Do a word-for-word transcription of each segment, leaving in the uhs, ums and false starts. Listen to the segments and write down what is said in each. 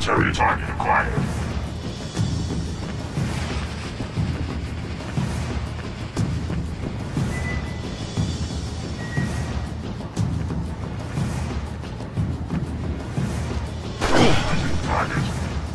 Military target acquired. Target.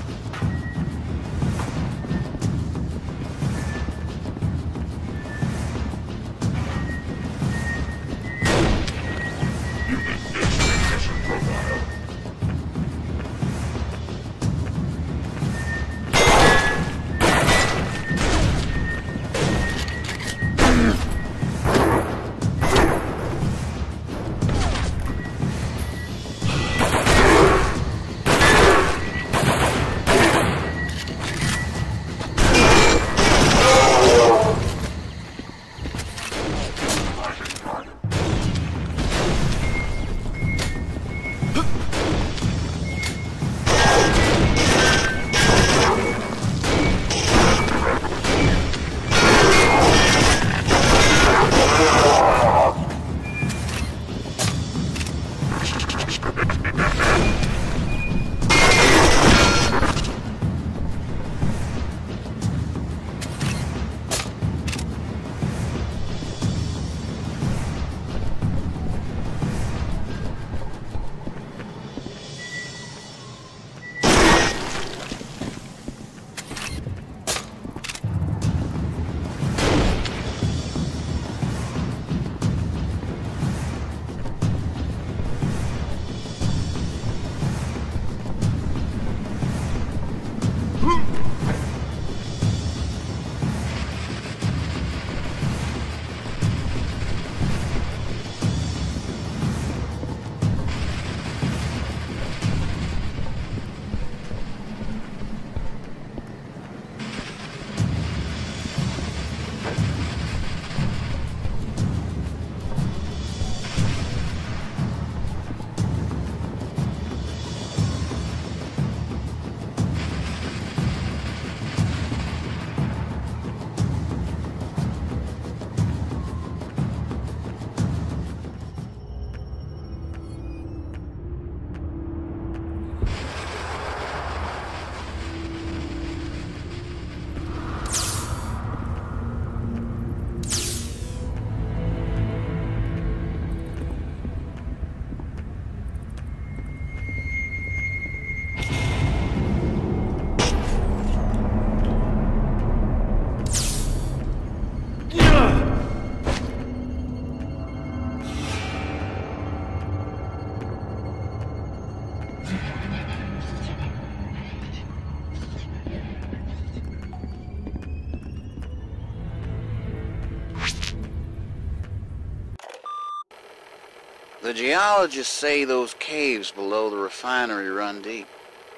The geologists say those caves below the refinery run deep.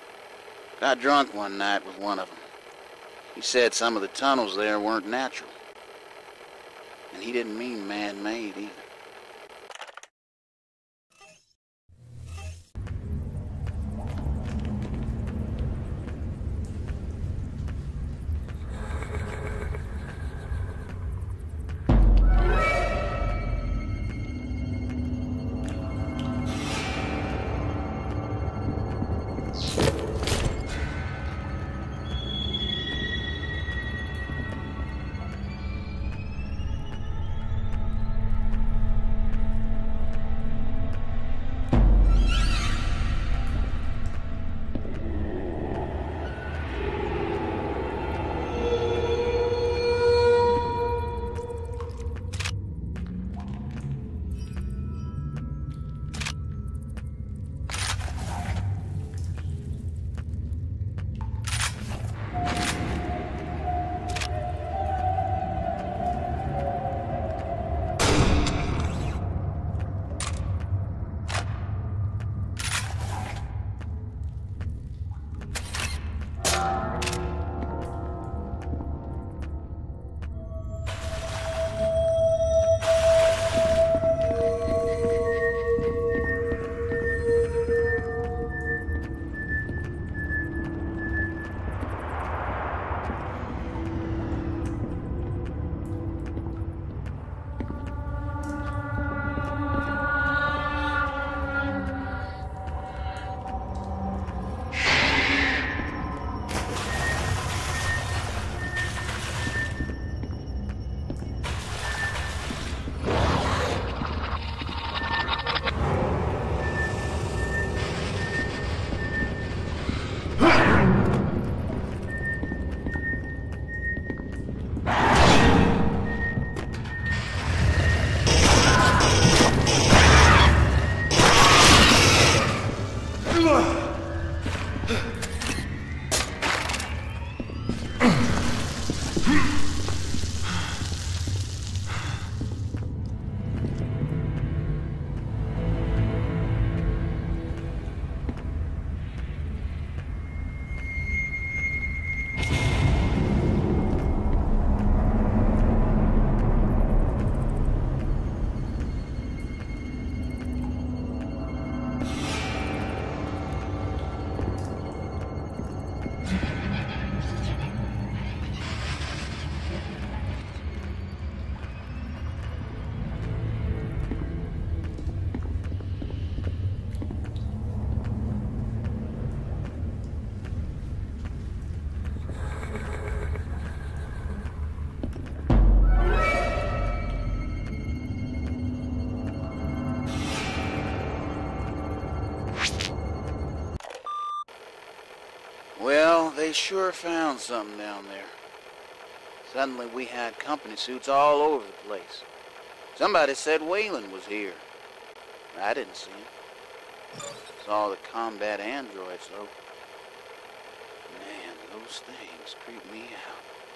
Got drunk one night with one of them. He said some of the tunnels there weren't natural. And he didn't mean man-made either. Well, they sure found something down there. Suddenly we had company suits all over the place. Somebody said Wayland was here. I didn't see him. Saw the combat androids, though. Man, those things creep me out.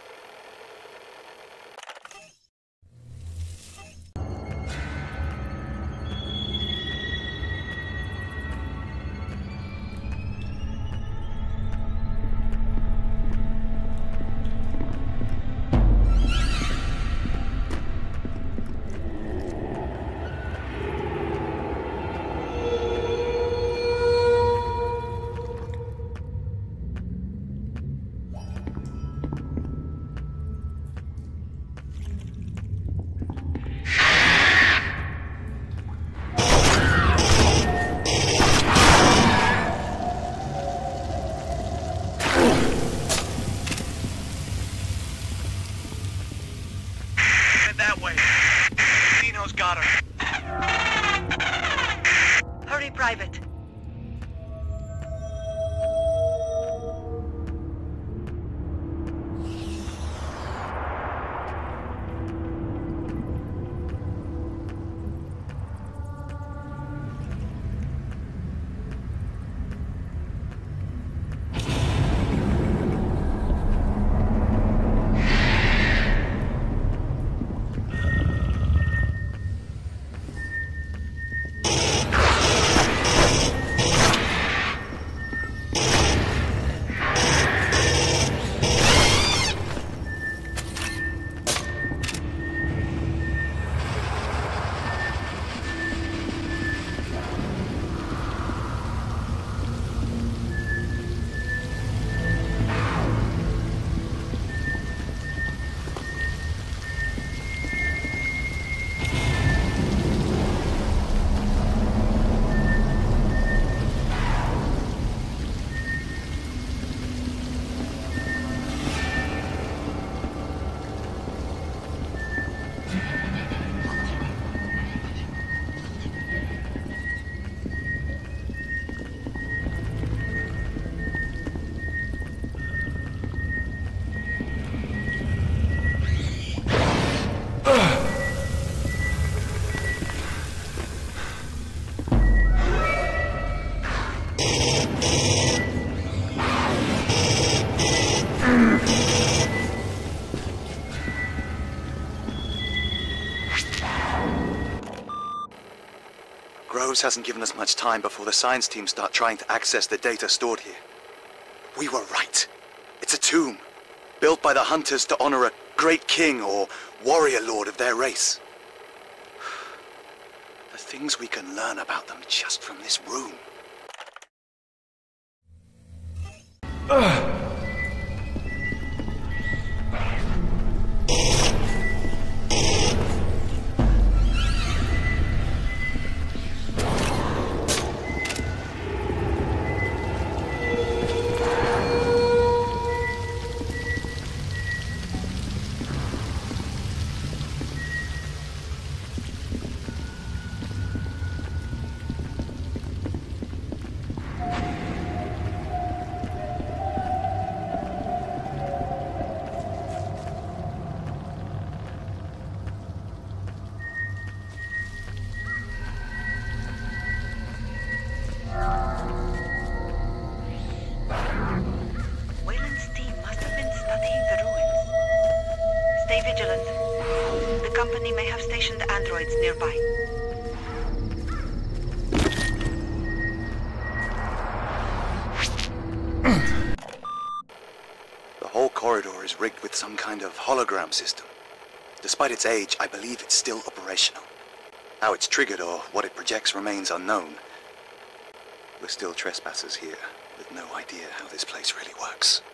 That way. Dino's got her. Hurry, Private. Groves hasn't given us much time before the science team start trying to access the data stored here. We were right. It's a tomb, built by the hunters to honor a great king or warrior lord of their race. The things we can learn about them just from this room. Ugh. stationed androids nearby. The whole corridor is rigged with some kind of hologram system. Despite its age, I believe it's still operational. How it's triggered or what it projects remains unknown. We're still trespassers here, with no idea how this place really works.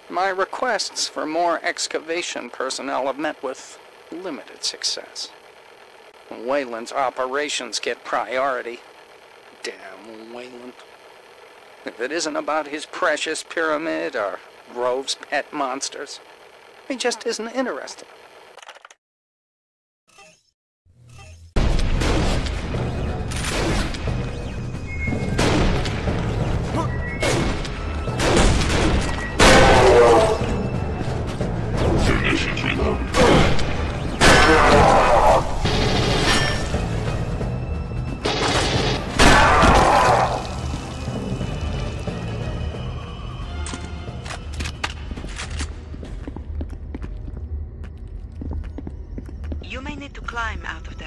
My requests for more excavation personnel have met with limited success. Wayland's operations get priority. Damn Wayland. If it isn't about his precious pyramid or Grove's pet monsters, he just isn't interested. You may need to climb out of there.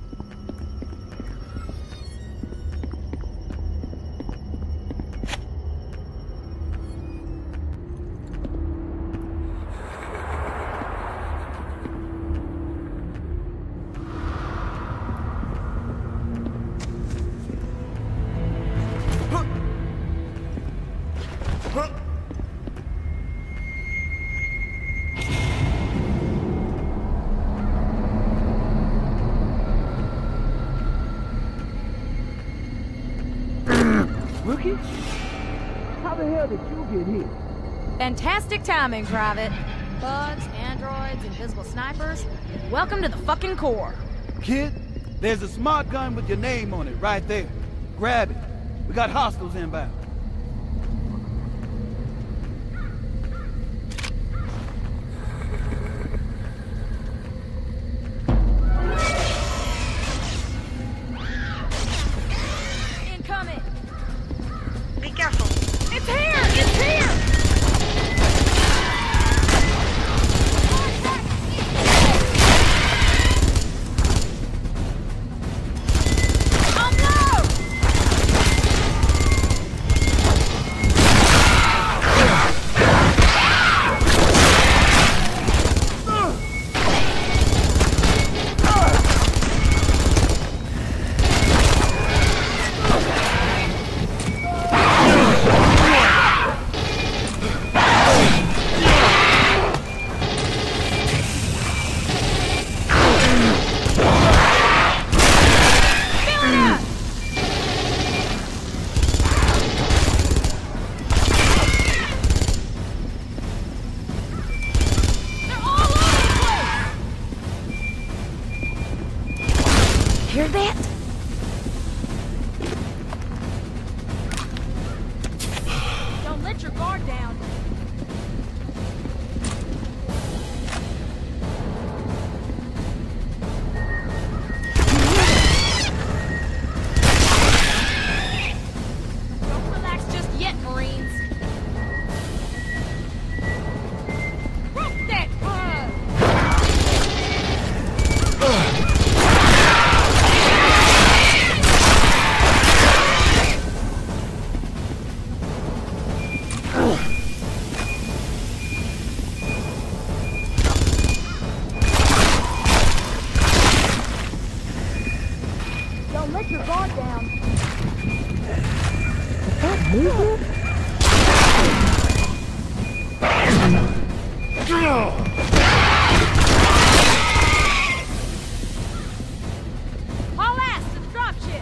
Rookie? How the hell did you get here? Fantastic timing, Private. Bugs, androids, invisible snipers. Welcome to the fucking Corps. Kid, there's a smart gun with your name on it right there. Grab it. We got hostiles inbound. Incoming! Be careful. It's here! It's here! Hear that? Don't let your guard down. Don't relax just yet, Marines. Rope that bug! Don't let your guard down. Is that movement? Haul ass to the dropship.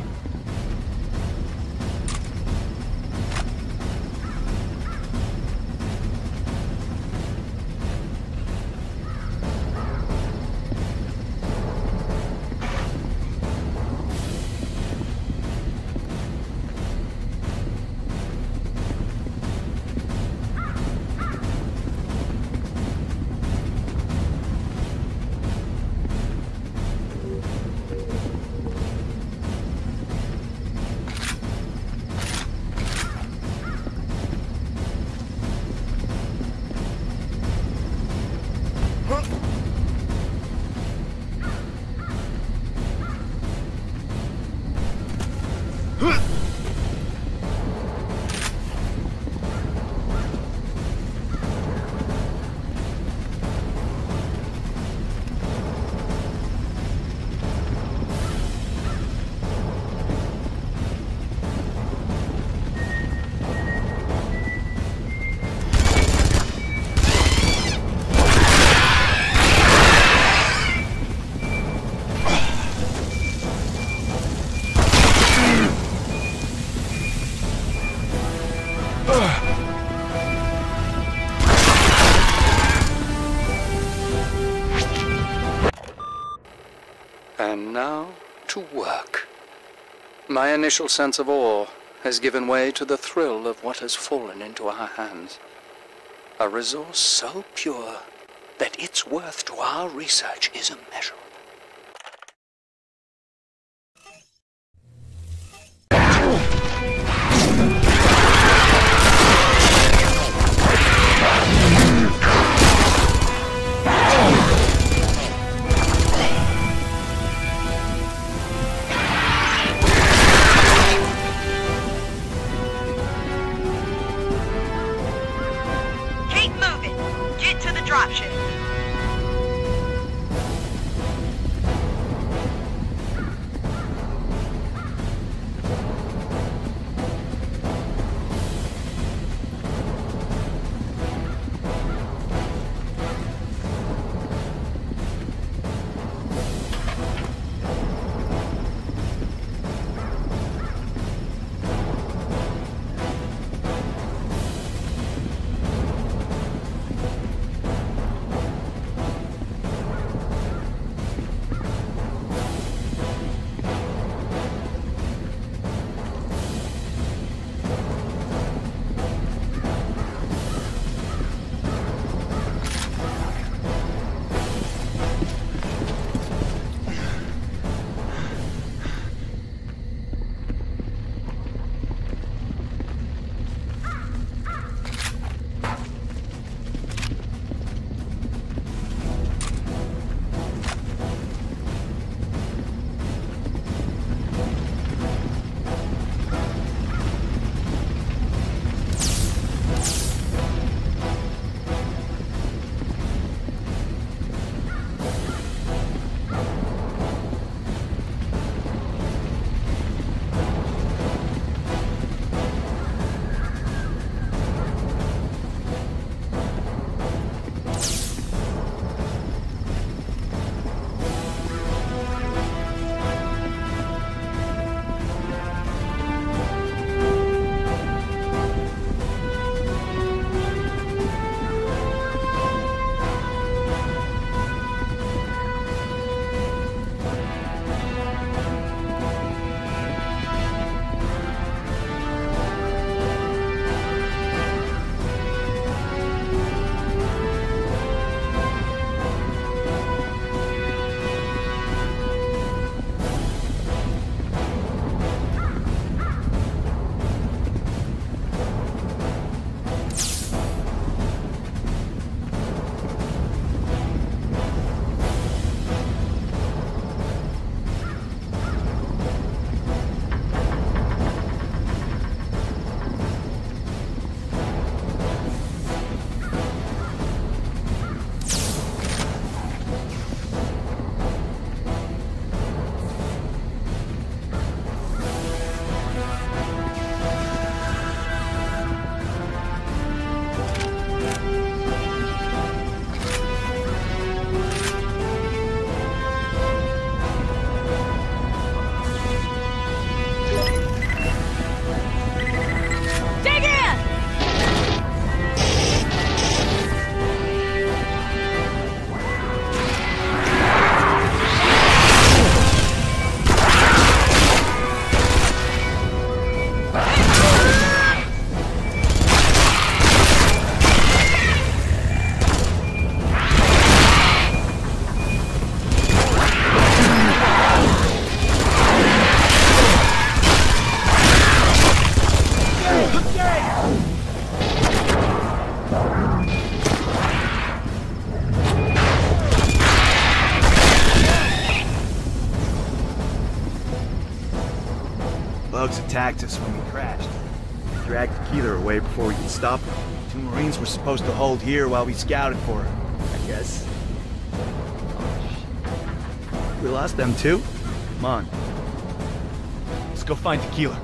And now, to work. My initial sense of awe has given way to the thrill of what has fallen into our hands. A resource so pure that its worth to our research is immeasurable. Bugs attacked us when we crashed. We dragged the Keeler away before we could stop them. Two Marines were supposed to hold here while we scouted for her, I guess. We lost them too? Come on. Let's go find Tequila.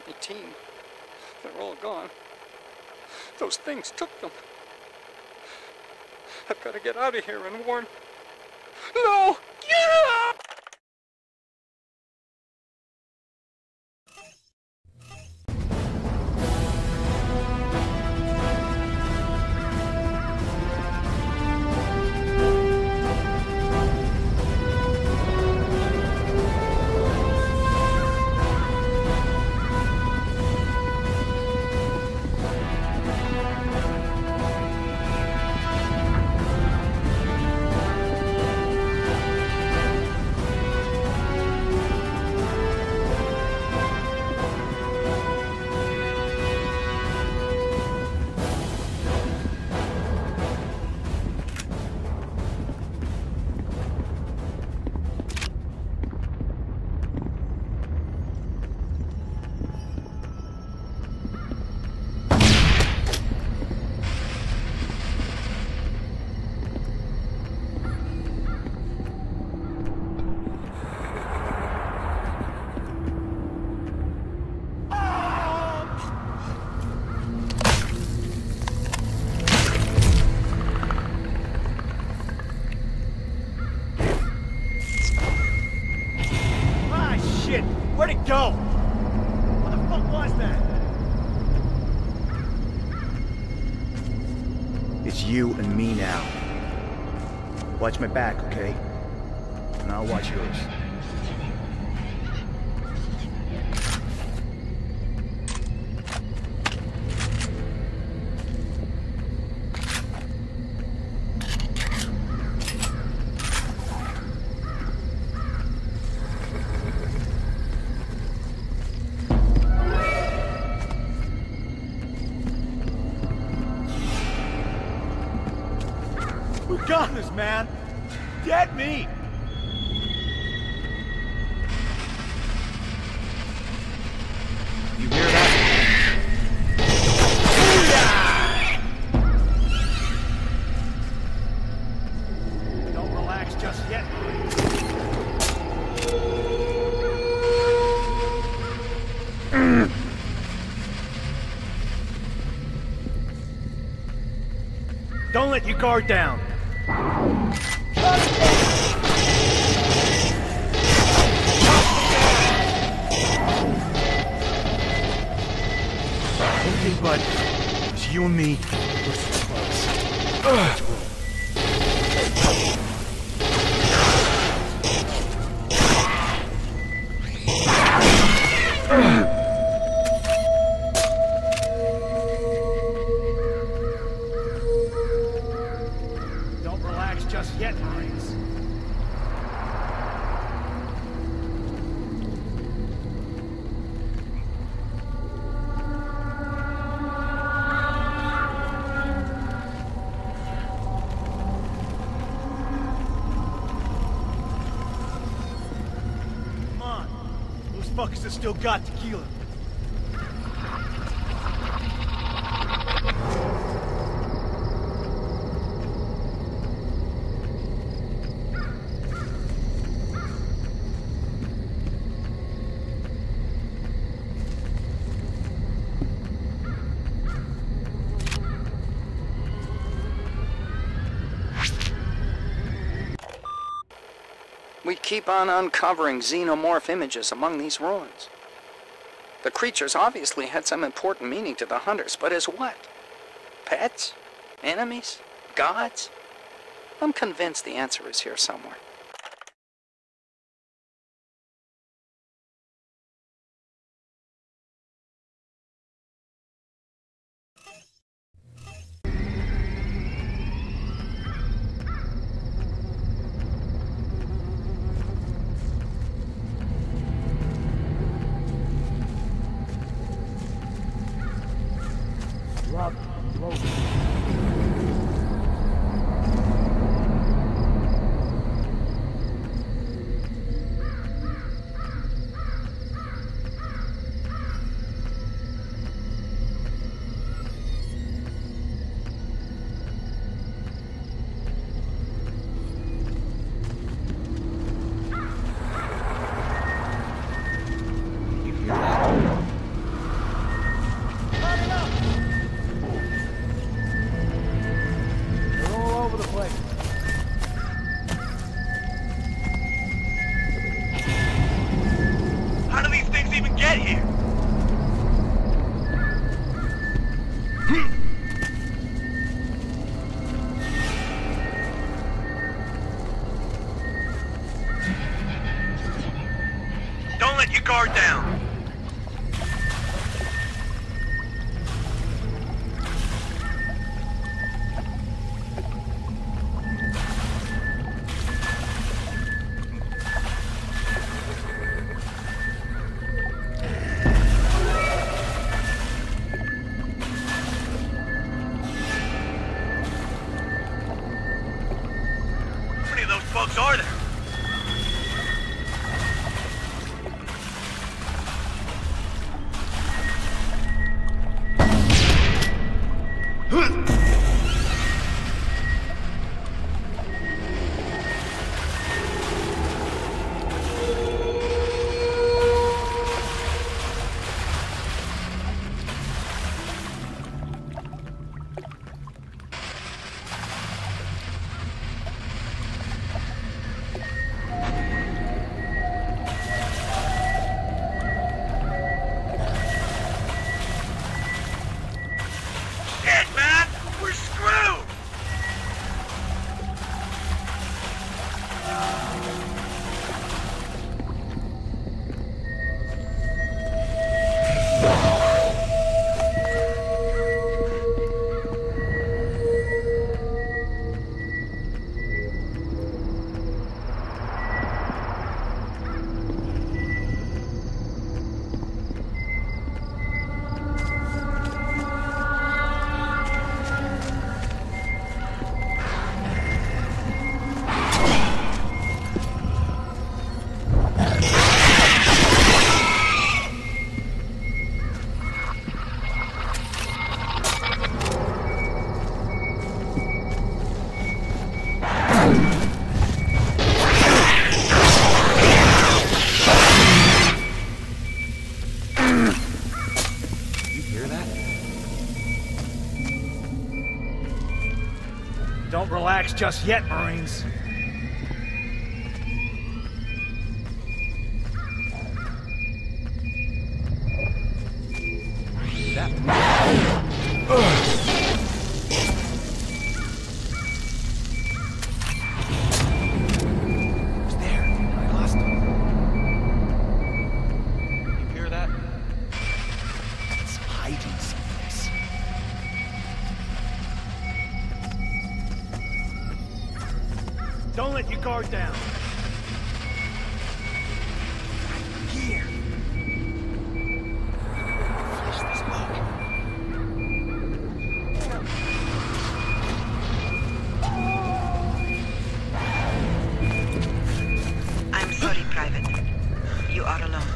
My team. They're all gone. Those things took them. I've got to get out of here and warn... No! Yeah! Where'd it go? What the fuck was that? It's you and me now. Watch my back, okay? And I'll watch yours. Who got this, man? Dead meat! You hear that? Don't relax just yet, Marine. Don't let your guard down. Okay, bud. It's you and me versus the bugs. Ugh. Don't relax just yet, Marines. Come on. Those fuckers have still got tequila. We keep on uncovering xenomorph images among these ruins. The creatures obviously had some important meaning to the hunters, but as what? Pets? Enemies? Gods? I'm convinced the answer is here somewhere. Rob, low. Don't relax just yet, Marines. Don't let your guard down. Here. Finish this book. I'm sorry, Private. You are alone.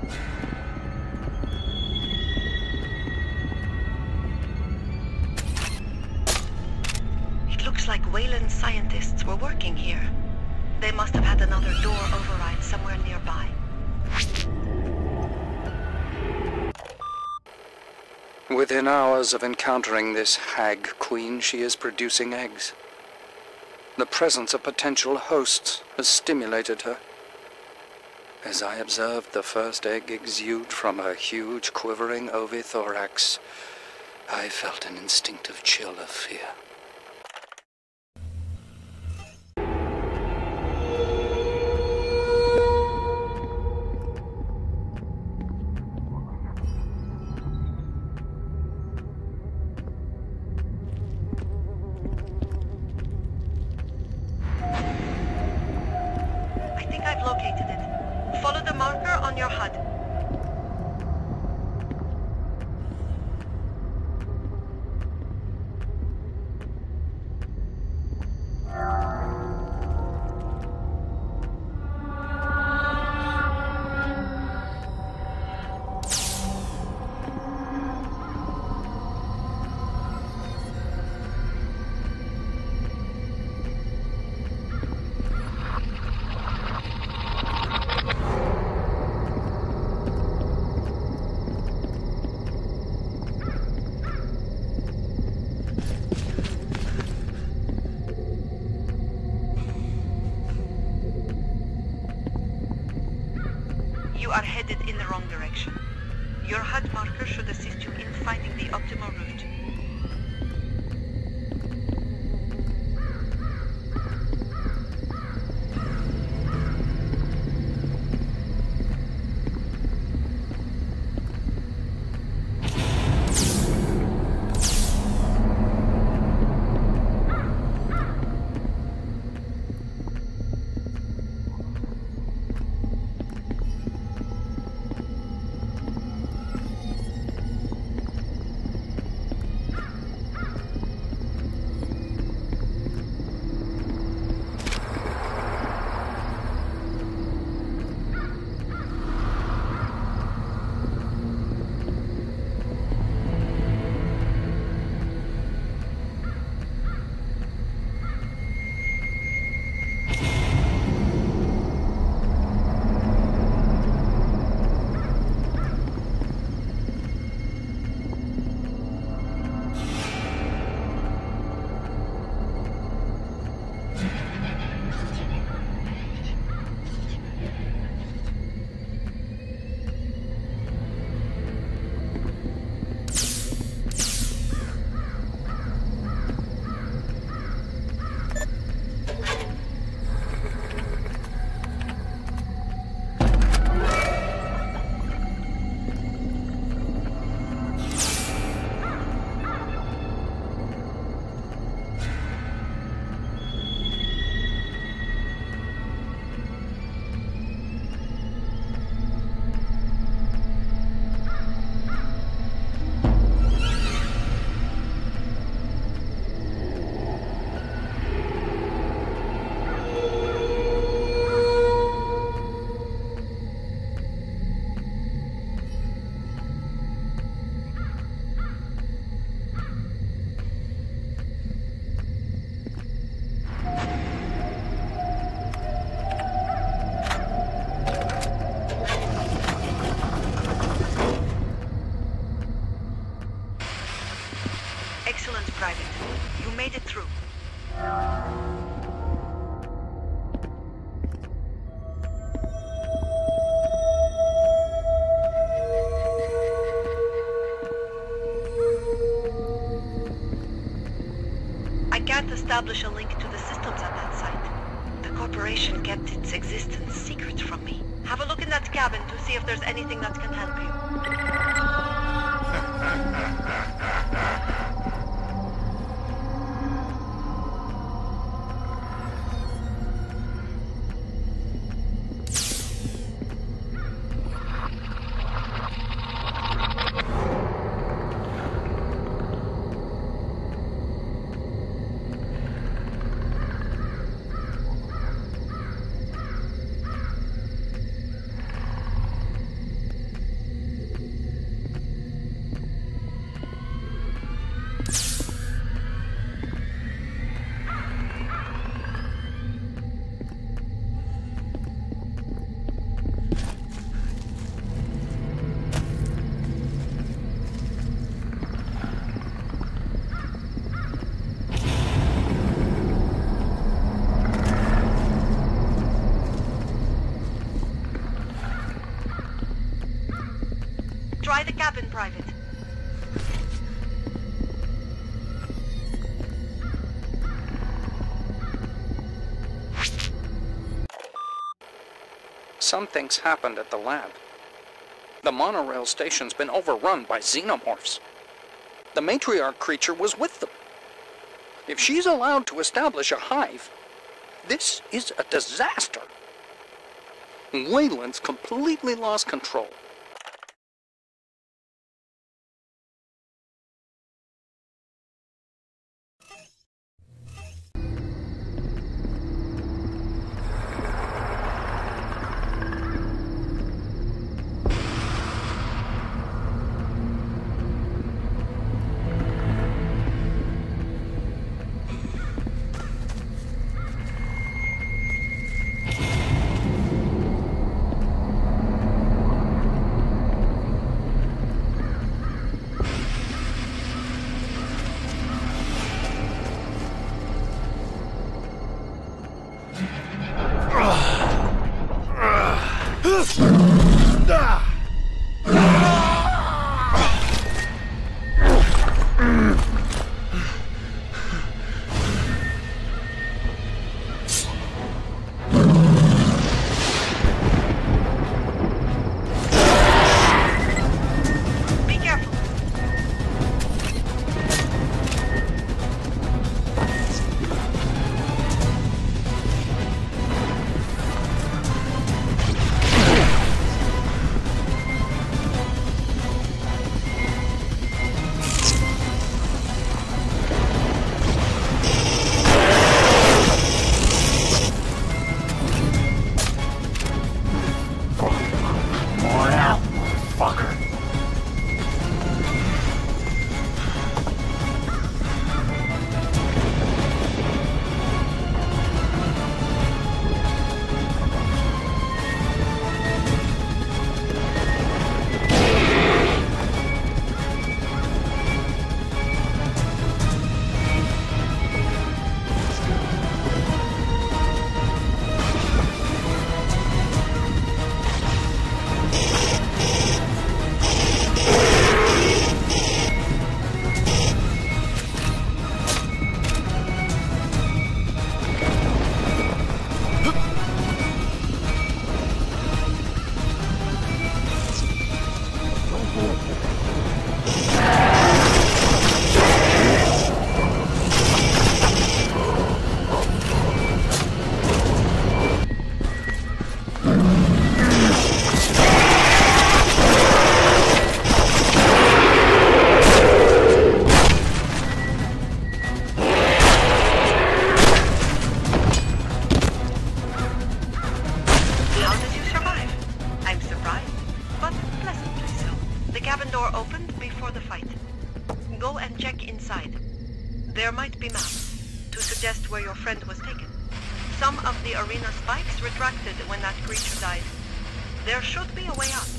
It looks like Wayland's scientists were working here. They must have had another door override somewhere nearby. Within hours of encountering this hag queen, she is producing eggs. The presence of potential hosts has stimulated her. As I observed the first egg exude from her huge, quivering ovithorax, I felt an instinctive chill of fear. I think I've located it. Follow the marker on your H U D. You are headed in the wrong direction. Your H U D marker should assist you in finding the optimal route. Excellent, Private. You made it through. I can't establish a link to the systems at that site. The corporation kept its existence secret from me. Have a look in that cabin to see if there's anything that can help you. Try the cabin, Private. Something's happened at the lab. The monorail station's been overrun by xenomorphs. The matriarch creature was with them. If she's allowed to establish a hive, this is a disaster. Wayland's completely lost control. There might be maps to suggest where your friend was taken. Some of the arena spikes retracted when that creature died. There should be a way out.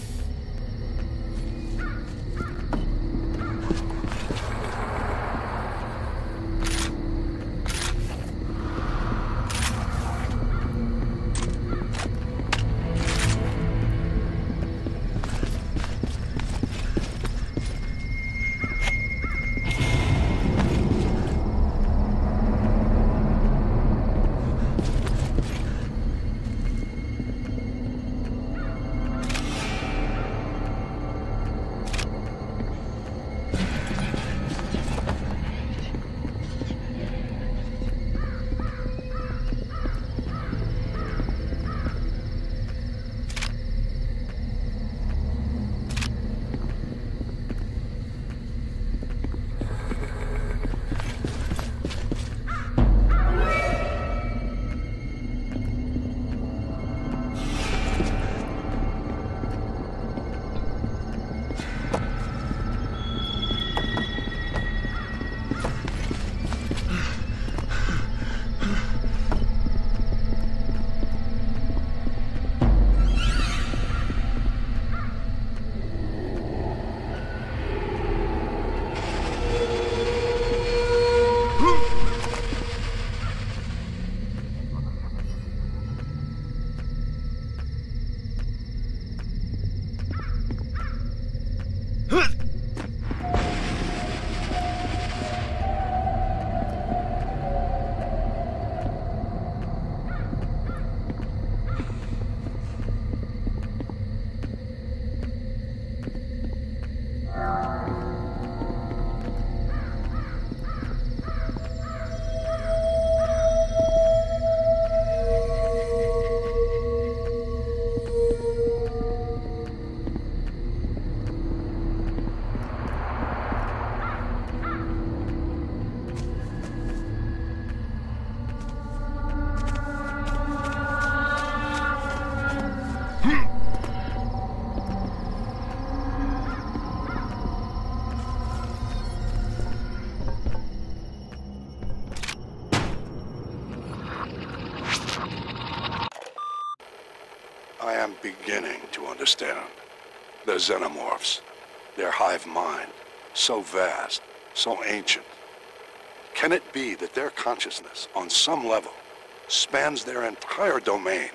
to understand. They're xenomorphs. Their hive mind, so vast, so ancient. Can it be that their consciousness, on some level, spans their entire domain?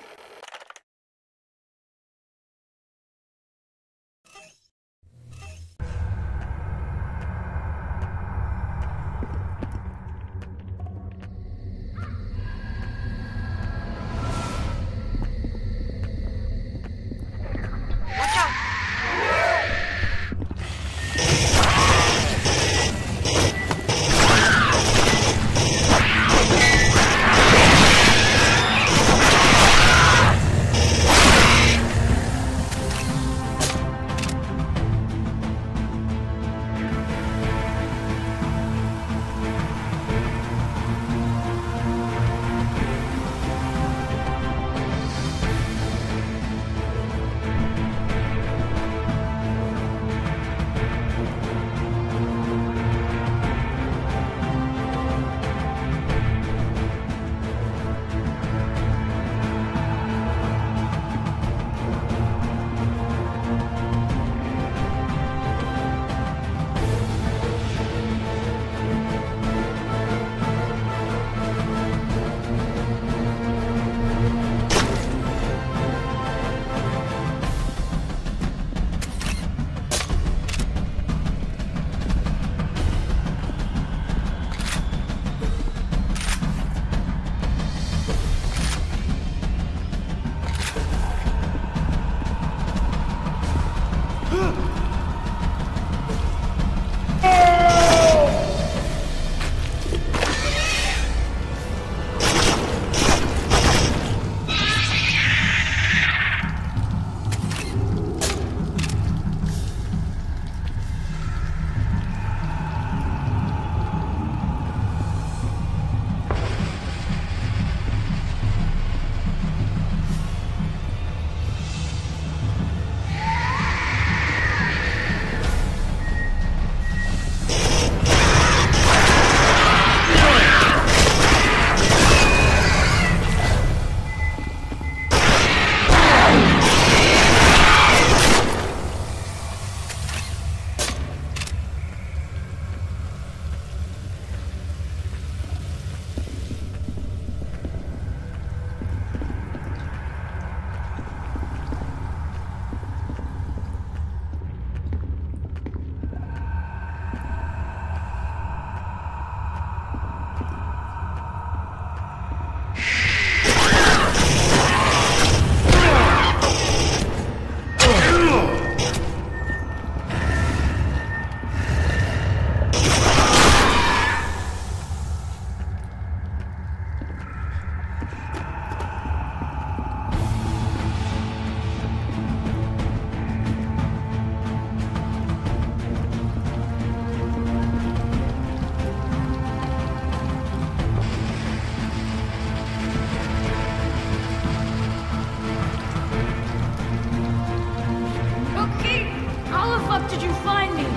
did you find me?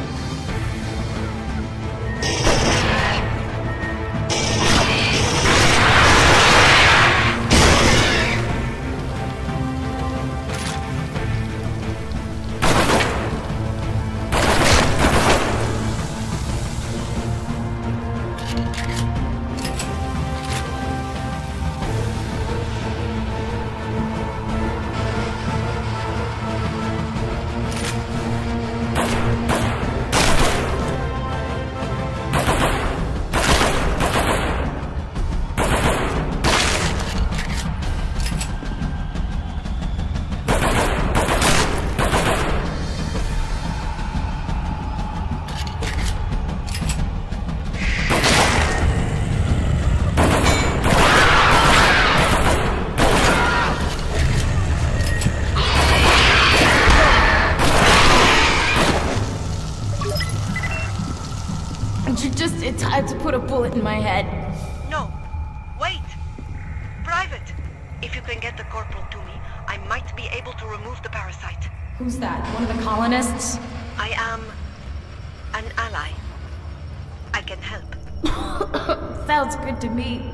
You just in time to put a bullet in my head. No. Wait. Private. If you can get the corporal to me, I might be able to remove the parasite. Who's that? One of the colonists? I am an ally. I can help. Sounds good to me.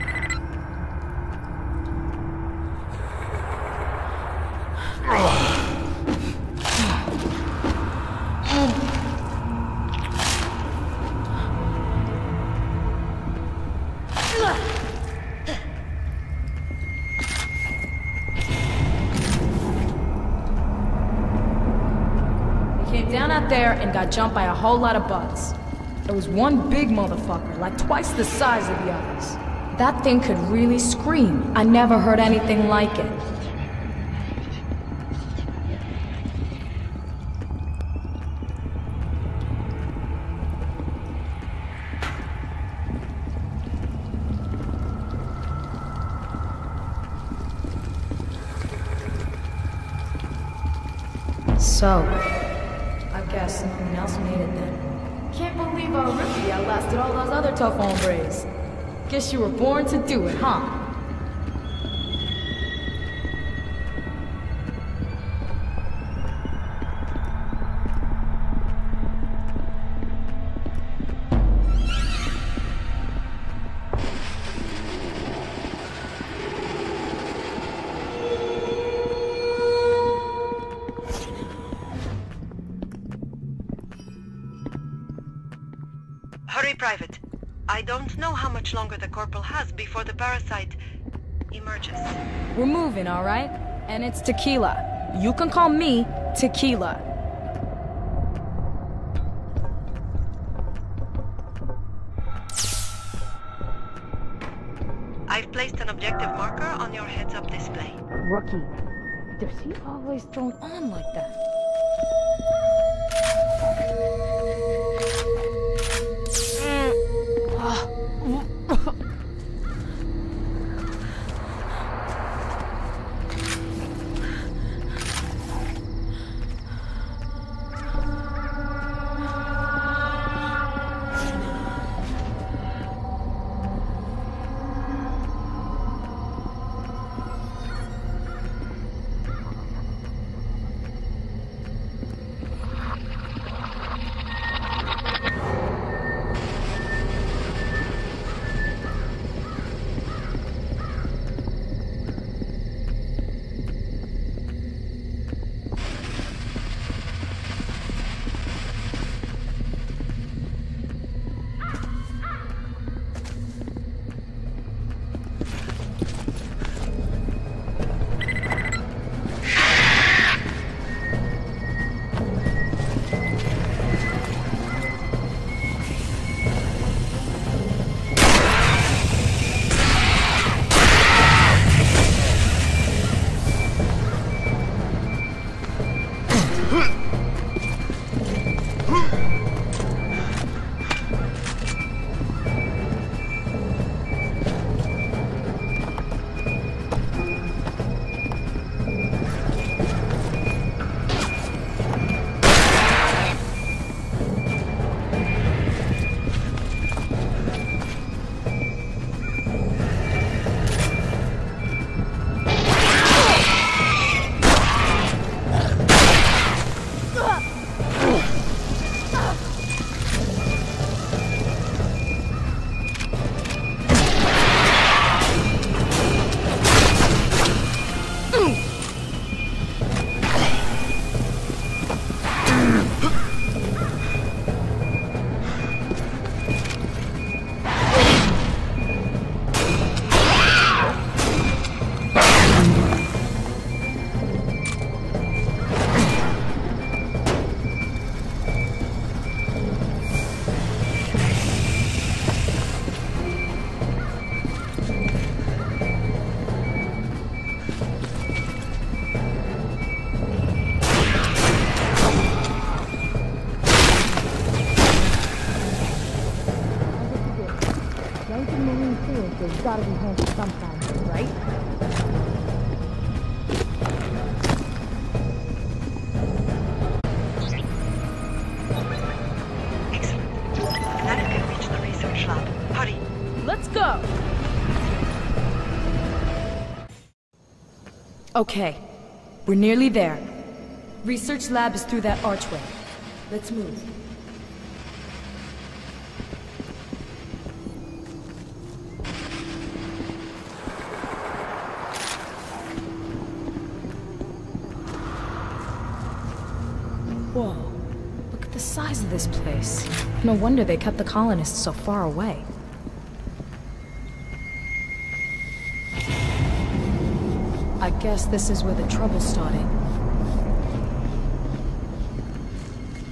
Ugh. came down out there and got jumped by a whole lot of bugs. There was one big motherfucker, like twice the size of the others. That thing could really scream. I never heard anything like it. So, I guess nothing else made it then. Can't believe our rookie outlasted all those other tough hombres. Guess you were born to do it, huh? Hurry, Private. I don't know how much longer the Corporal has before the parasite emerges. We're moving, all right? And it's Tequila. You can call me Tequila. I've placed an objective marker on your heads-up display. Rookie, does he always thrown on like that? There's gotta be home sometime, right? Excellent. Now you can reach the research lab. Hurry. Let's go! Okay, we're nearly there. Research lab is through that archway. Let's move. Whoa, look at the size of this place. No wonder they kept the colonists so far away. I guess this is where the trouble started.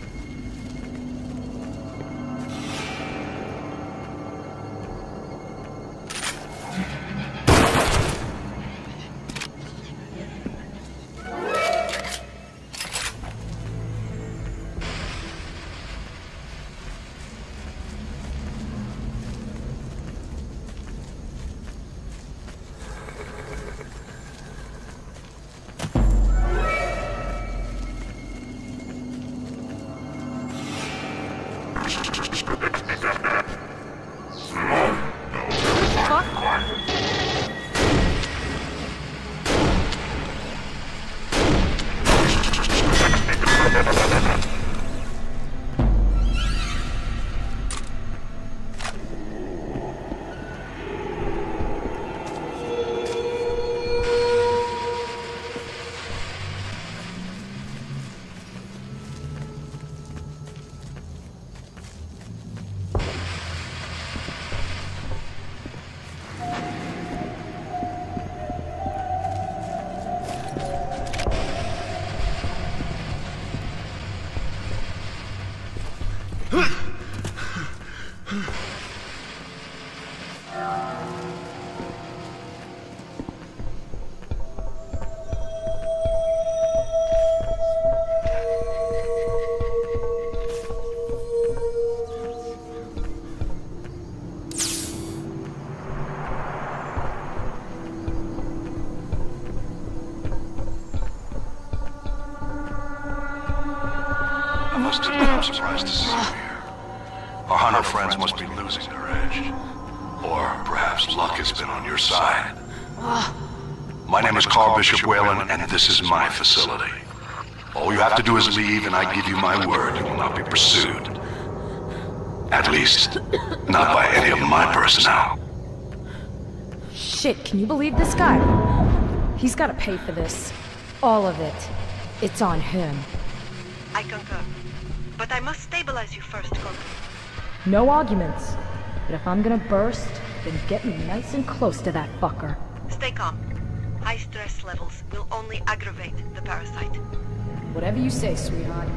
I'm surprised to see you here. Our hunter friends must be losing their edge. Or perhaps luck has been on your side. My name is Carl Bishop Whalen, and this is my facility. All you have to do is leave, and I give you my word you will not be pursued. At least, not by any of my personnel. Shit, can you believe this guy? He's gotta pay for this. All of it. It's on him. I concur. But I must stabilize you first, Corporal. No arguments. But if I'm gonna burst, then get me nice and close to that fucker. Stay calm. High stress levels will only aggravate the parasite. Whatever you say, sweetheart.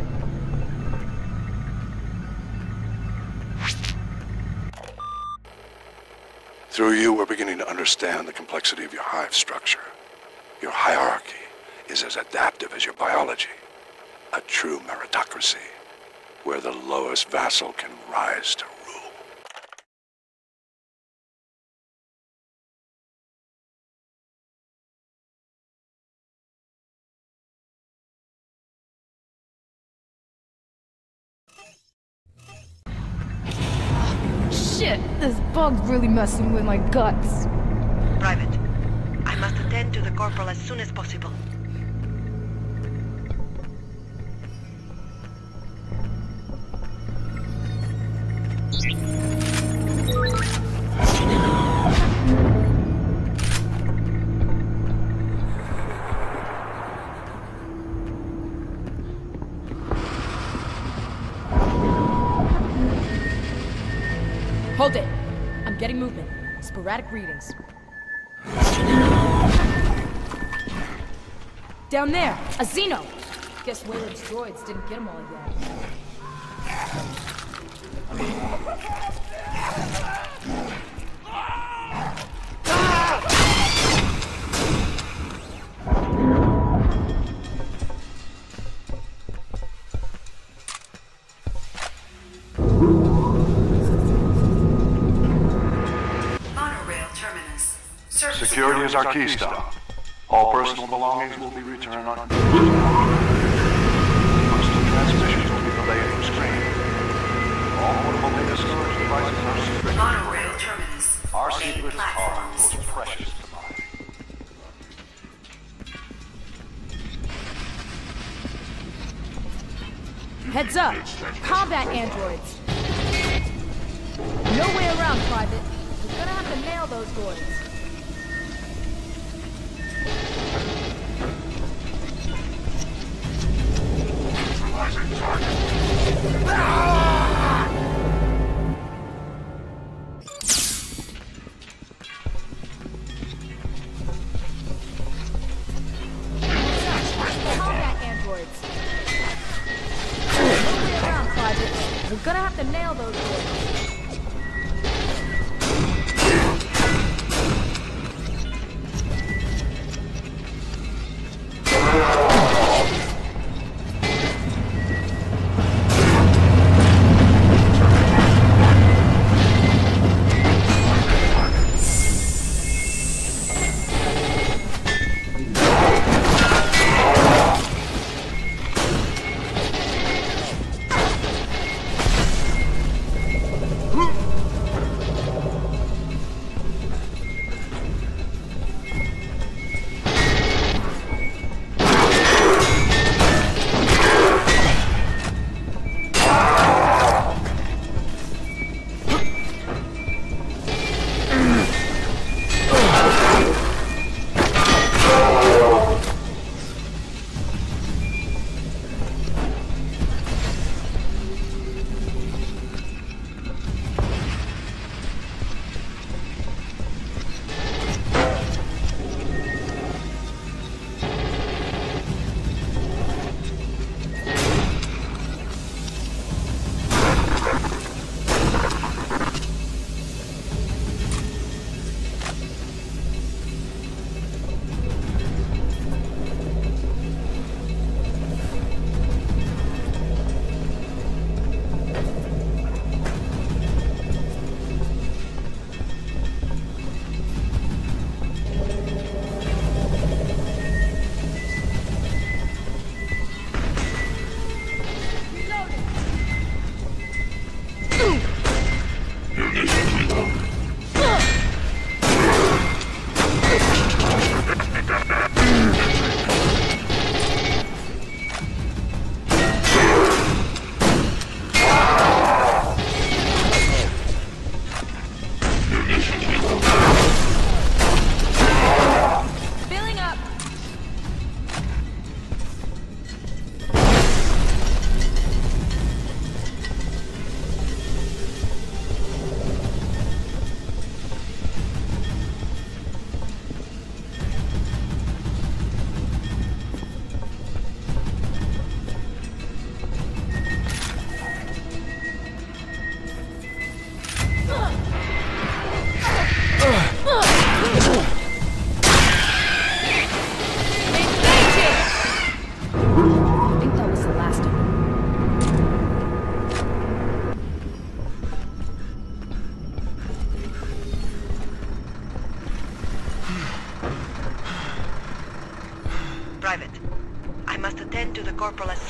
Through you, we're beginning to understand the complexity of your hive structure. Your hierarchy is as adaptive as your biology. A true meritocracy, where the lowest vassal can rise to rule. Shit, this bug's really messing with my guts. Private, I must attend to the Corporal as soon as possible. Hold it! I'm getting movement. Sporadic readings. Down there! A Xeno! Guess Wayland's droids didn't get them all yet. Security is our keystone. All personal belongings will be returned on... Constant transmissions will be delayed for screening. All portable data storage devices are secret. Monorail terminus. Our secrets are most precious to mine. Heads up! Combat androids! No way around, Private. We're gonna have to nail those droids. We're gonna have to nail those boys.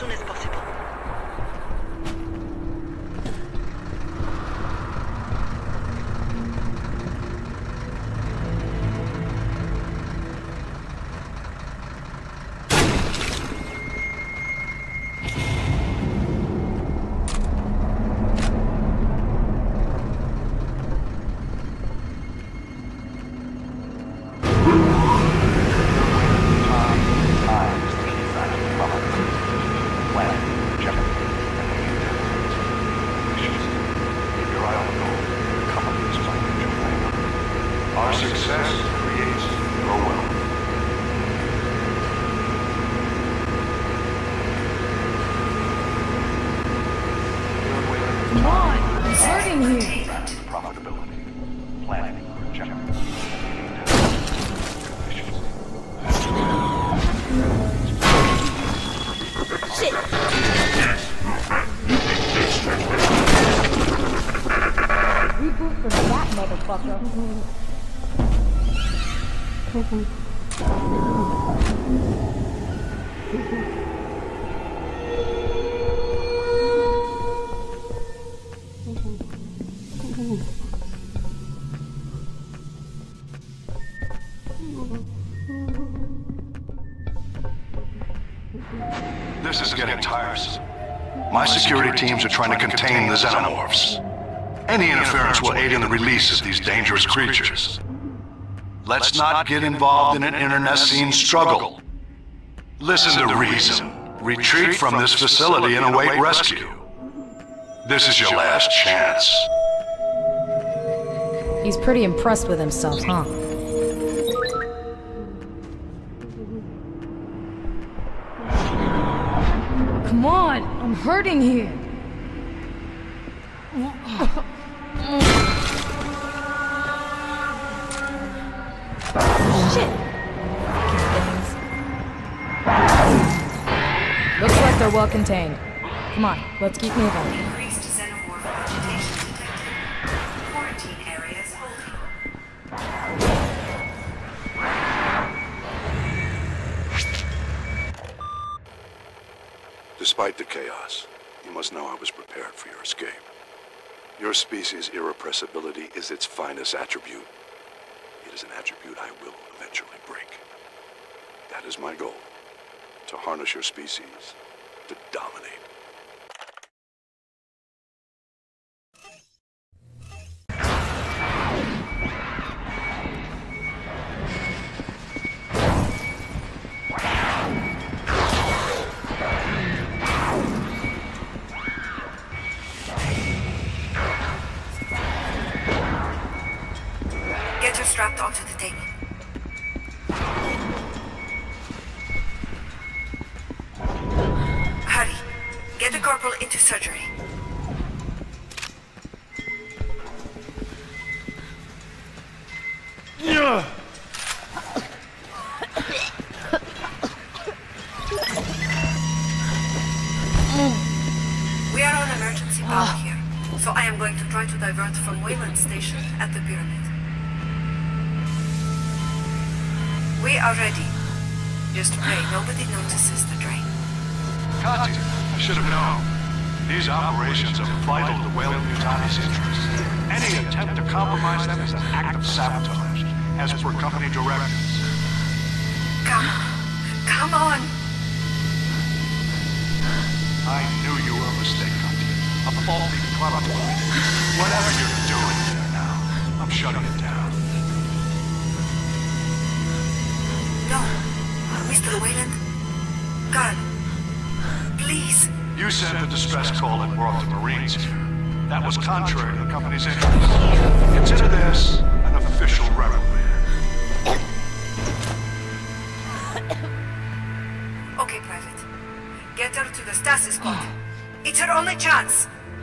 soon as possible. Our success creates your wealth. Come on, I'm hurting here. Profitability, planning, objectives, Shit! Reboot for that motherfucker. This is getting tiresome. My security teams are trying to contain the xenomorphs. Any interference will aid in the release of these dangerous creatures. Let's not get involved in an internecine struggle. Listen to reason. Retreat from this facility and await rescue. This is your last chance. He's pretty impressed with himself, huh? Come on, I'm hurting here. Shit! Looks like they're well contained. Come on, let's keep moving. Increased xenomorph agitation detected. Quarantine areas holding. Despite the chaos, you must know I was prepared for your escape. Your species' irrepressibility is its finest attribute. It is an attribute I will eventually break. That is my goal. To harness your species, to dominate. Get her strapped onto the table. Hurry. Get the corporal into surgery. We are on emergency power here, so I am going to try to divert from Wayland Station at the pyramid. We are ready. Just pray nobody notices the drain. Kati, I should have known. These operations are vital to Wayland Yutani's interests. Any attempt to compromise them is an act of sabotage, as per company directives. Come, come on. I knew you were a mistake, Kati. A faulty product. Whatever you're doing there now, I'm shutting it down. No, Mister Wayland. God, please. You sent the distress call and brought the Marines here. That was contrary to the company's interests. Consider this an official reprimand. Okay, Private. Get her to the stasis pod. It's her only chance.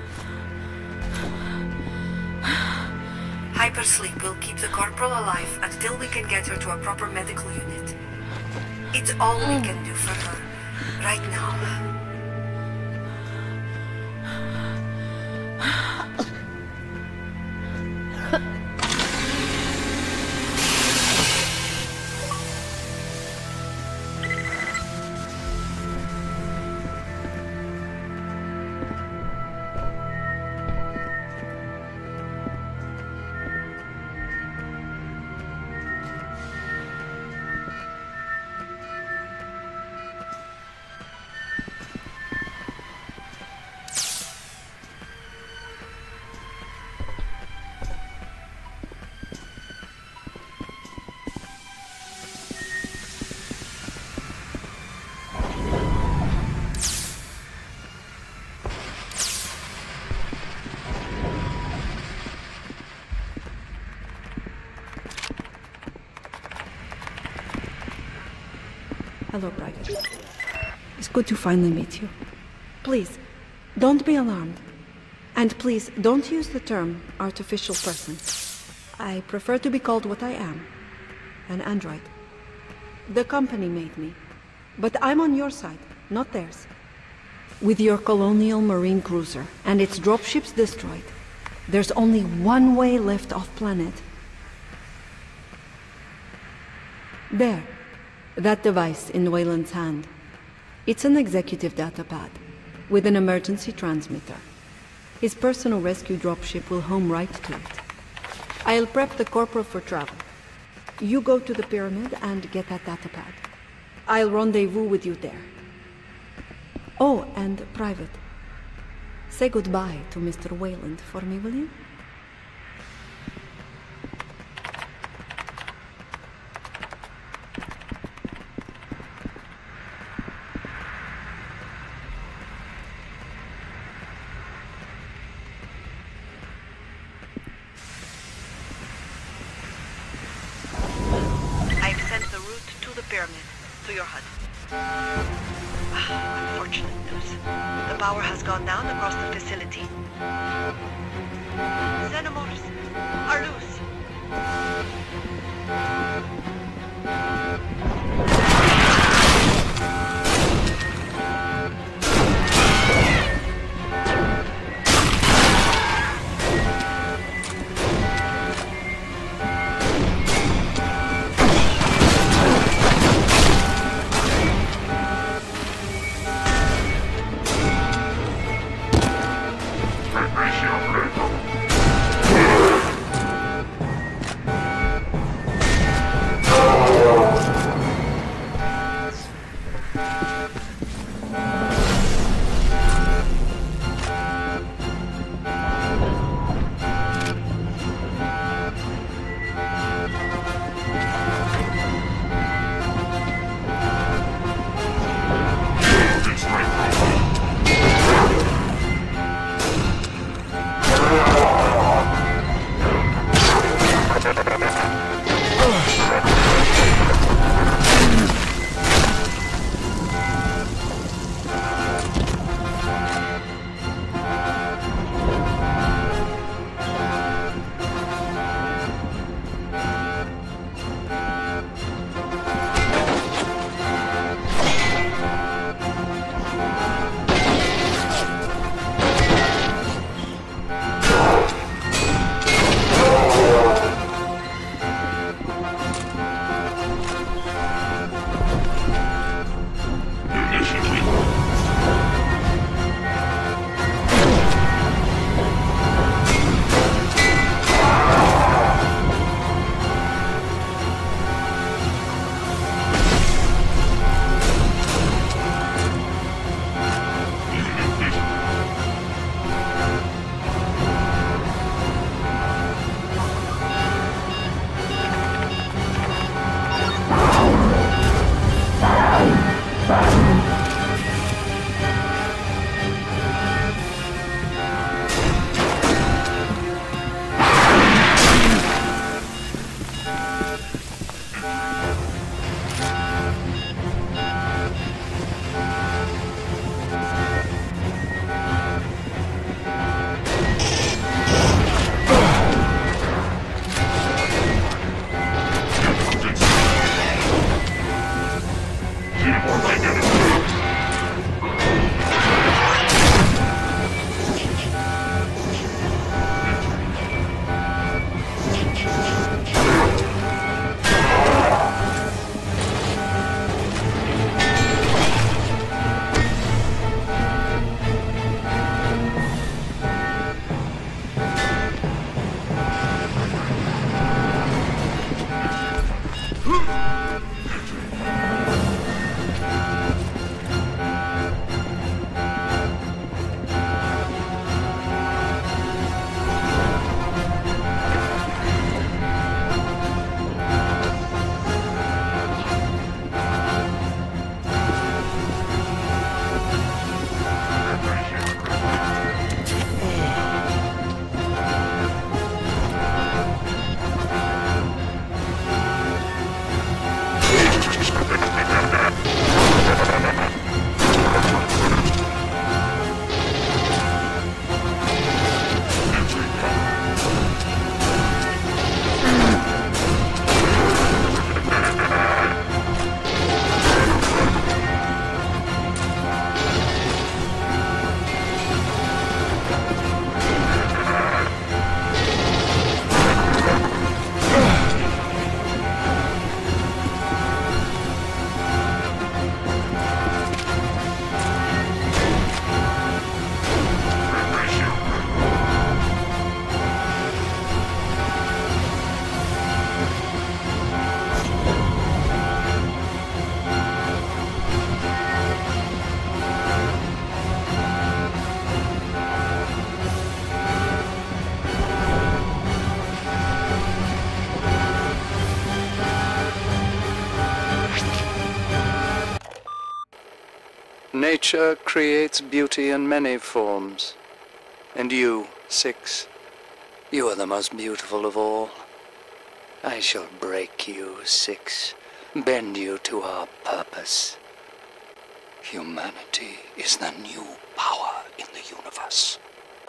Hypersleep will keep the corporal alive until we can get her to a proper medical unit. It's all we can do for her right now. Hello, Private. It's good to finally meet you. Please, don't be alarmed. And please, don't use the term artificial person. I prefer to be called what I am, an android. The company made me, but I'm on your side, not theirs. With your colonial marine cruiser and its dropships destroyed, there's only one way left off-planet. There. That device in Wayland's hand. It's an executive datapad with an emergency transmitter. His personal rescue dropship will home right to it. I'll prep the corporal for travel. You go to the pyramid and get that datapad. I'll rendezvous with you there. Oh, and Private. Say goodbye to Mister Wayland for me, will you? I've sent the route to the pyramid, to your hut. Unfortunate news. The power has gone down across the facility. Xenomorphs are loose. Nature creates beauty in many forms. And you, Six, you are the most beautiful of all. I shall break you, Six, bend you to our purpose. Humanity is the new power in the universe.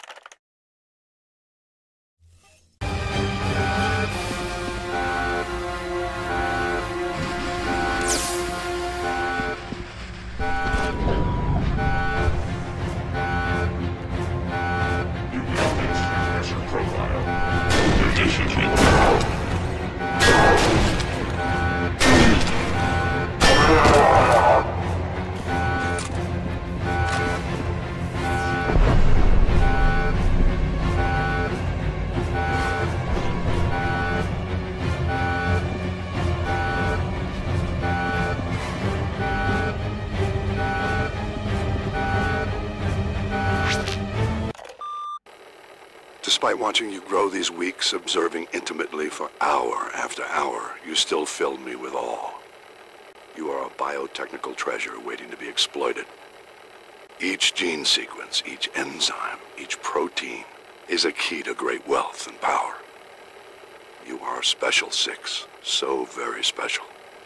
Despite watching you grow these weeks, observing intimately for hour after hour, you still filled me with awe. You are a biotechnical treasure waiting to be exploited. Each gene sequence, each enzyme, each protein is a key to great wealth and power. You are special, Six. So very special.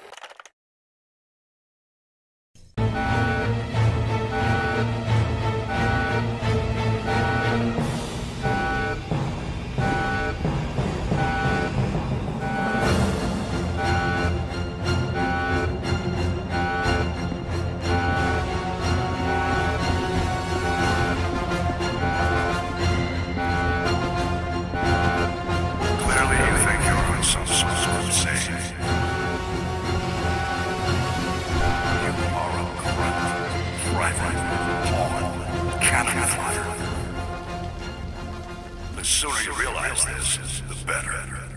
The sooner you realize this, the better.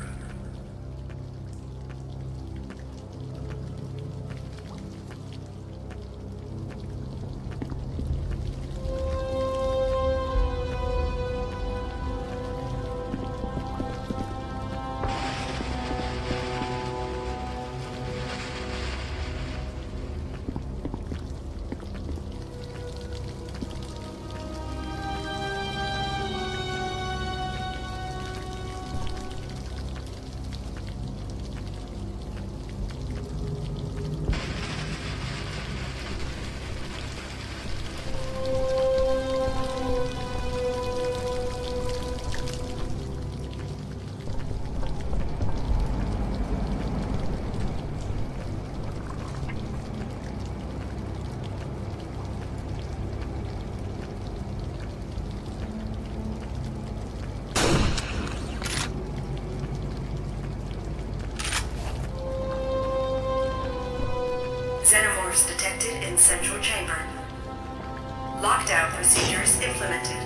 Xenomorphs detected in central chamber. Lockdown procedures implemented.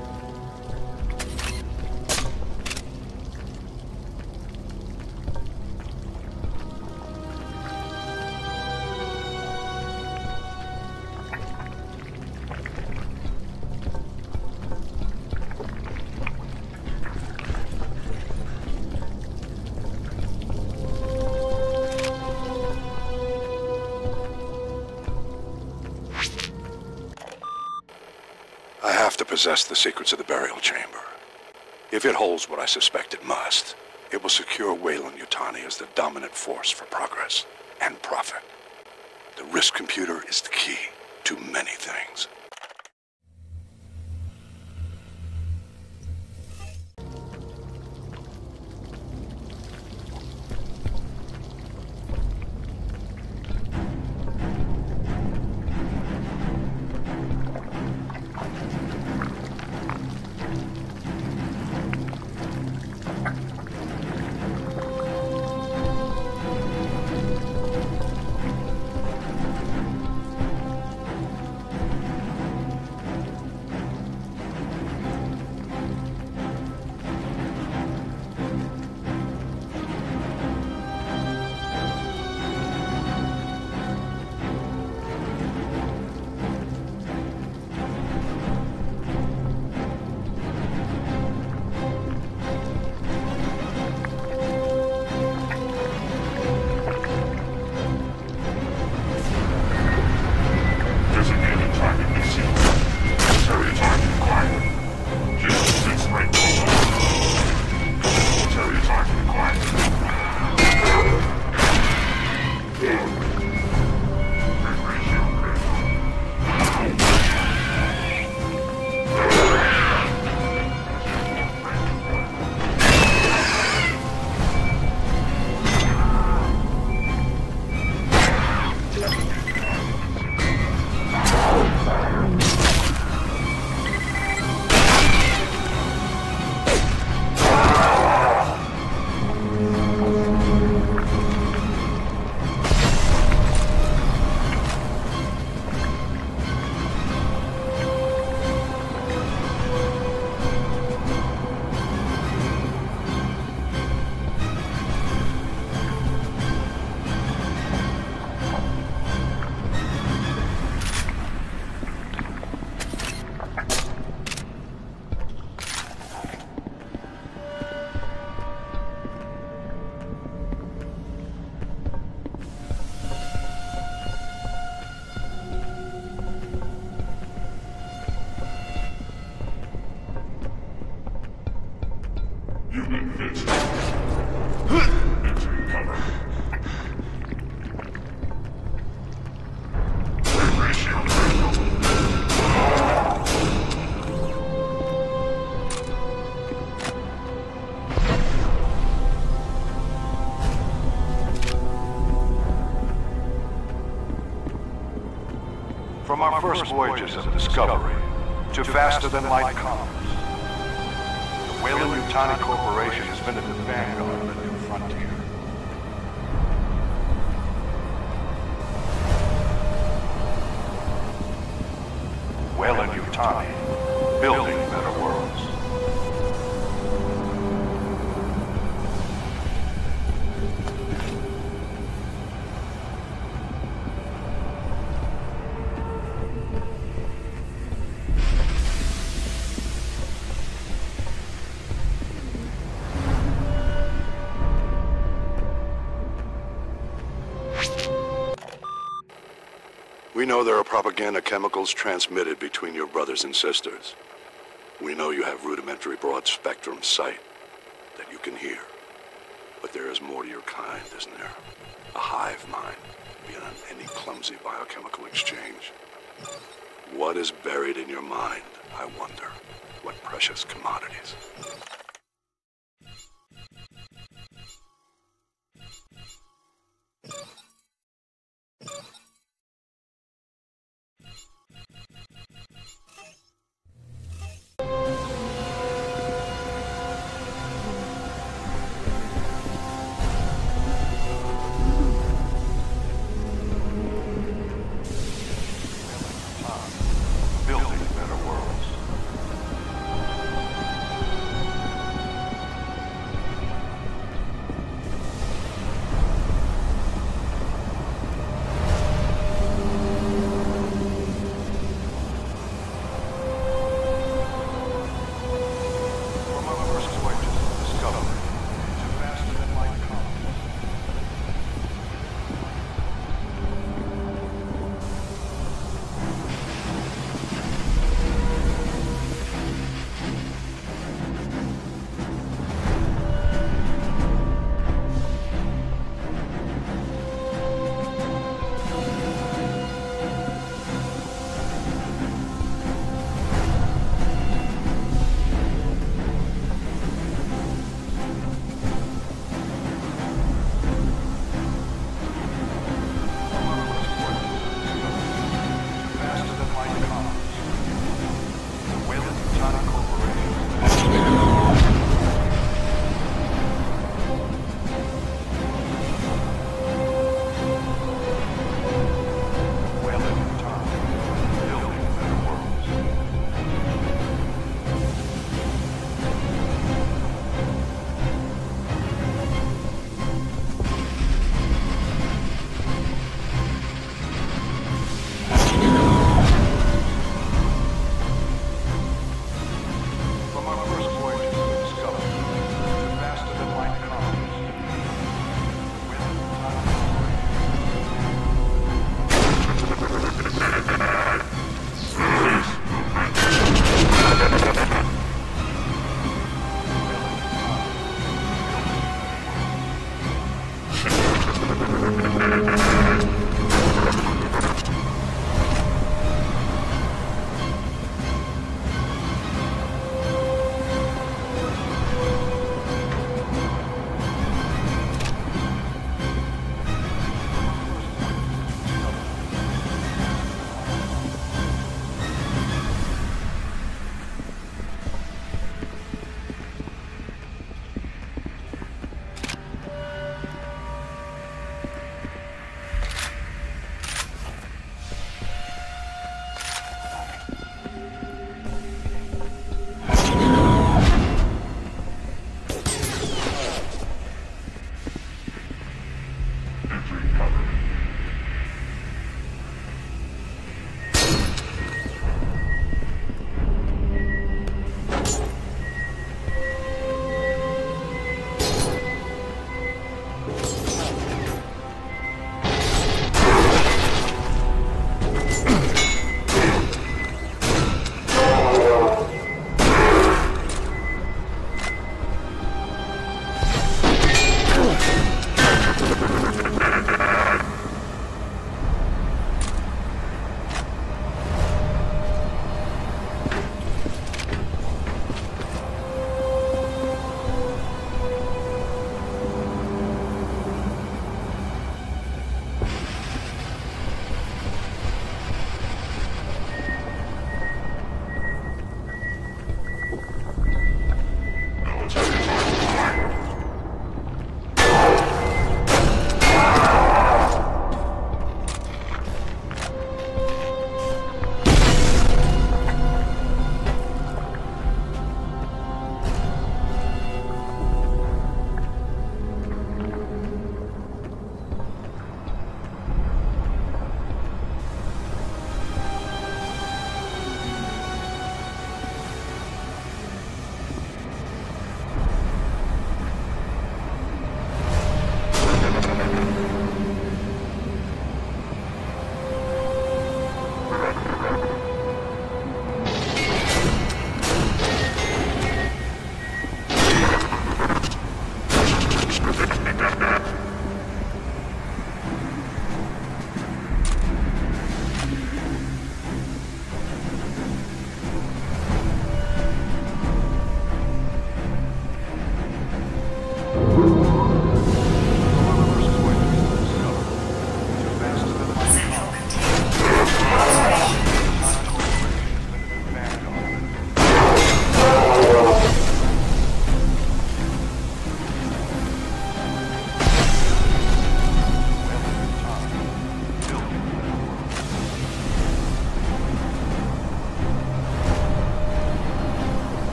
I have to possess the secrets of the burial chamber. If it holds what I suspect it must, it will secure Weyland-Yutani as the dominant force for progress and profit. The risk computer is the key to many things. From our first voyages of discovery to faster-than-light commerce, the Weyland-Yutani Corporation has been at the vanguard of a new frontier. Weyland-Yutani, building better worlds. We know there are propaganda chemicals transmitted between your brothers and sisters. We know you have rudimentary broad-spectrum sight that you can hear. But there is more to your kind, isn't there? A hive mind beyond any clumsy biochemical exchange. What is buried in your mind, I wonder? What precious commodities?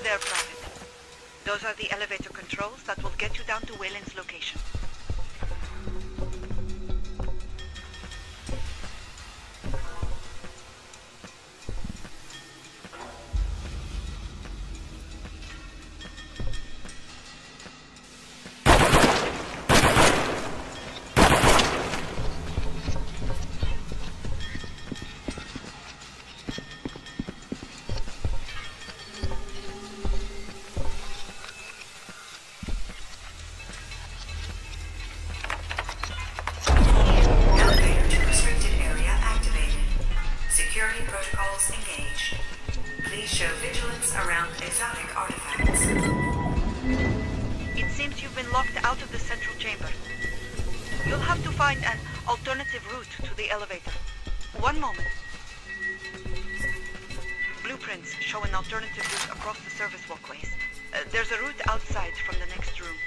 there, Prophet. Those are the elevator controls that will get you down to Wayland's location. One moment. Blueprints show an alternative route across the service walkways. Uh, there's a route outside from the next room.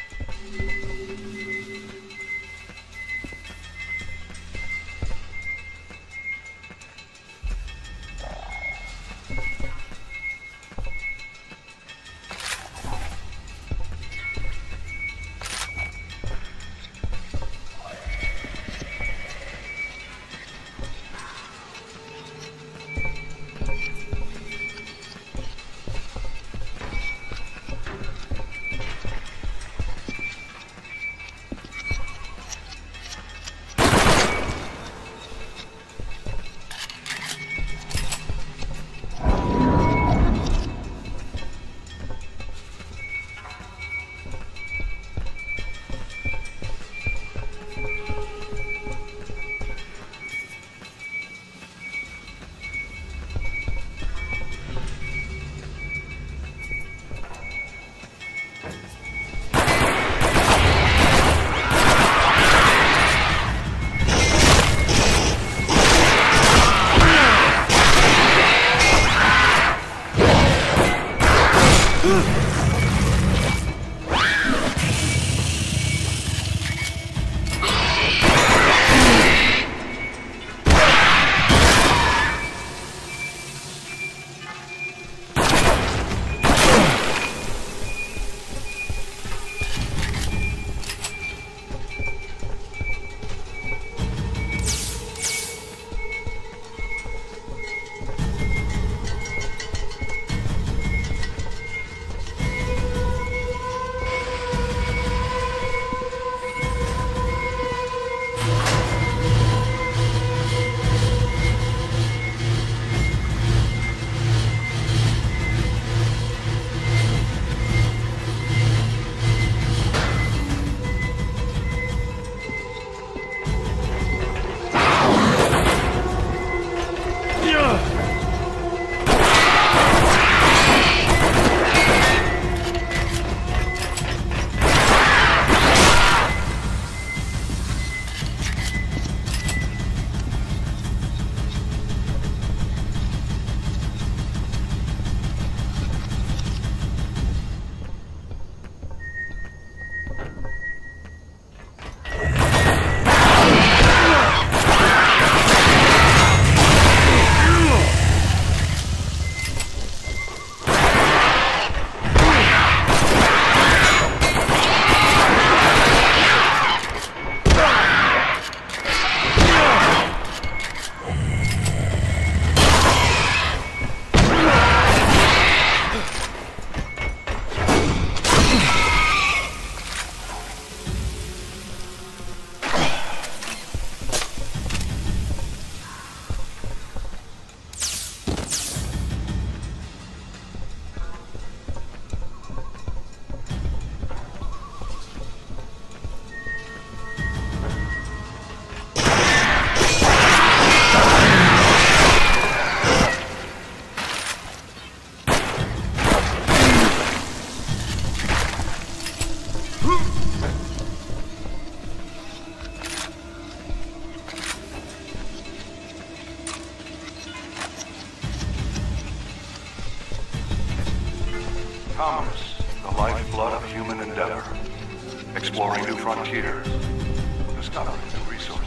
Commerce, the lifeblood of human endeavor. Exploring new frontiers. Discovering new resources.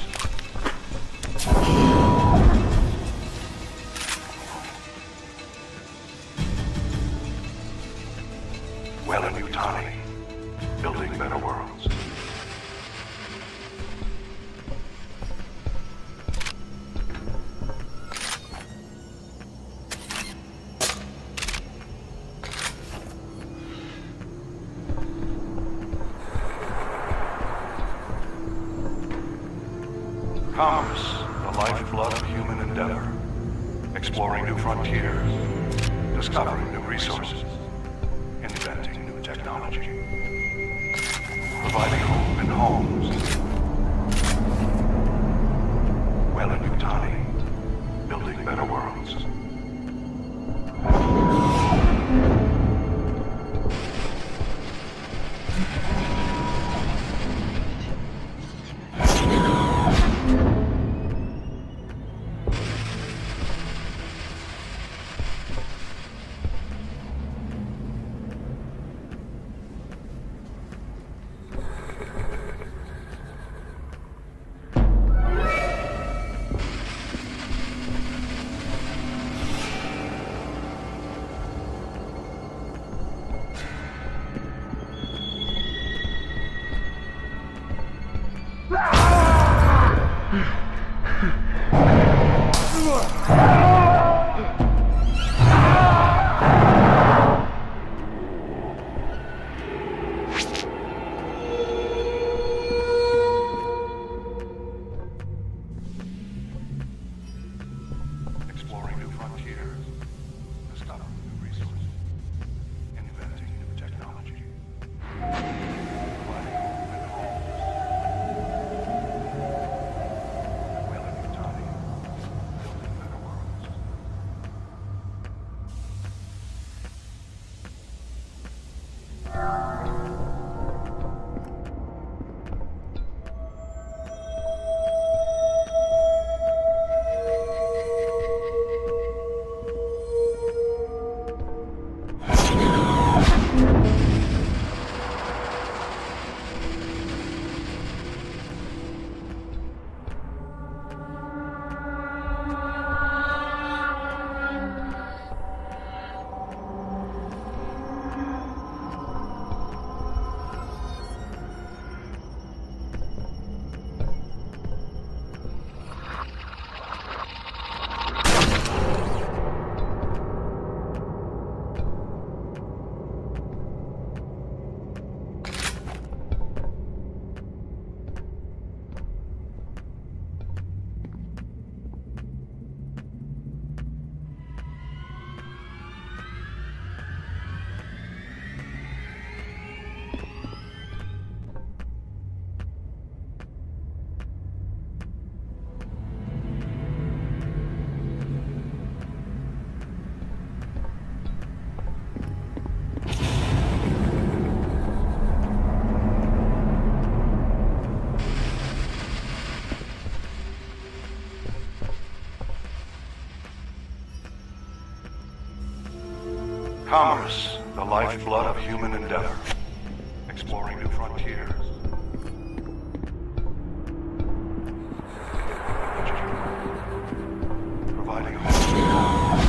Yutani, building better worlds. Commerce, the lifeblood of human endeavor. Exploring new frontiers, discovering new resources, inventing new technology, providing hope and homes. Weyland Yutani, building better worlds. Commerce, the lifeblood of human endeavor. Exploring new frontiers. Providing hope and homes.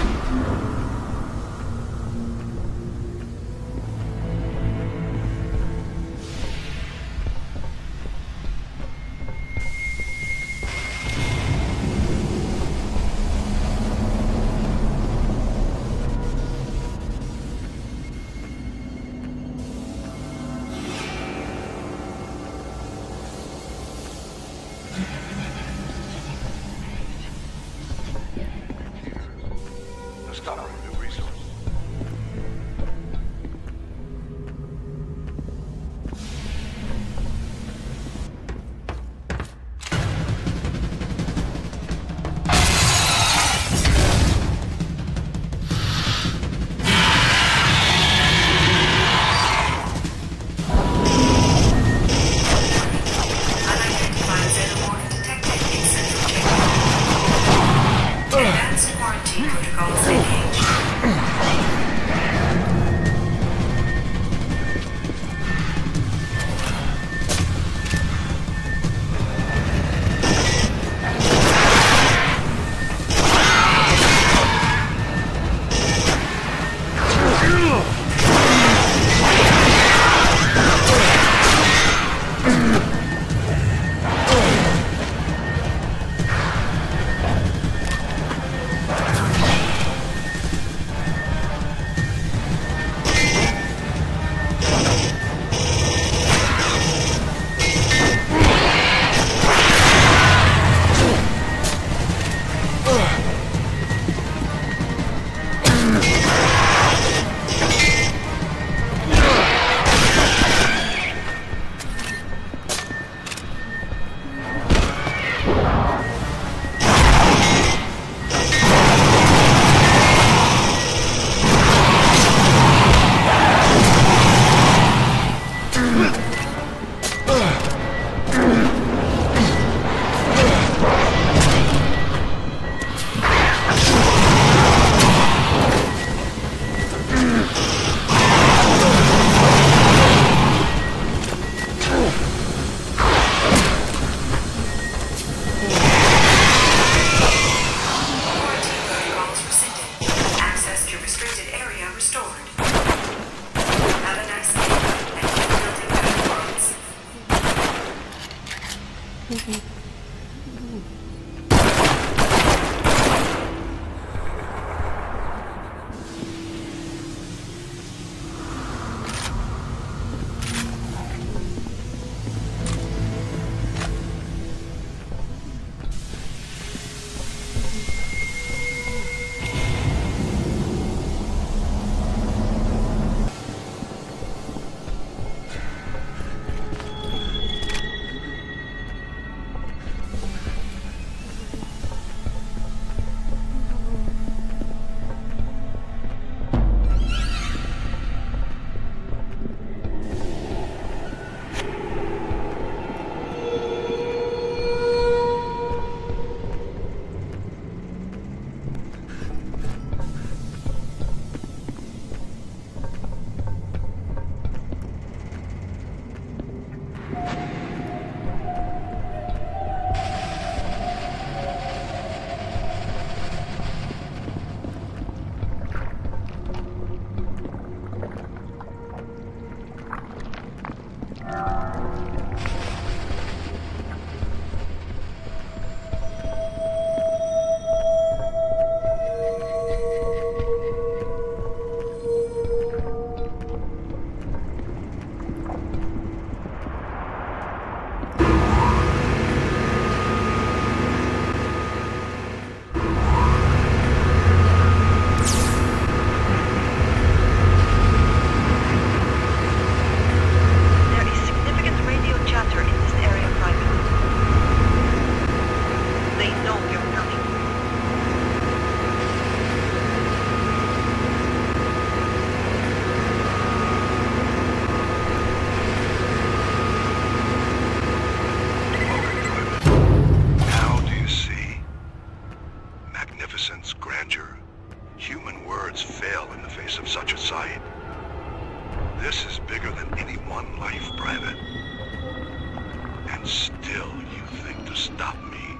This is bigger than any one life, Private. And still you think to stop me?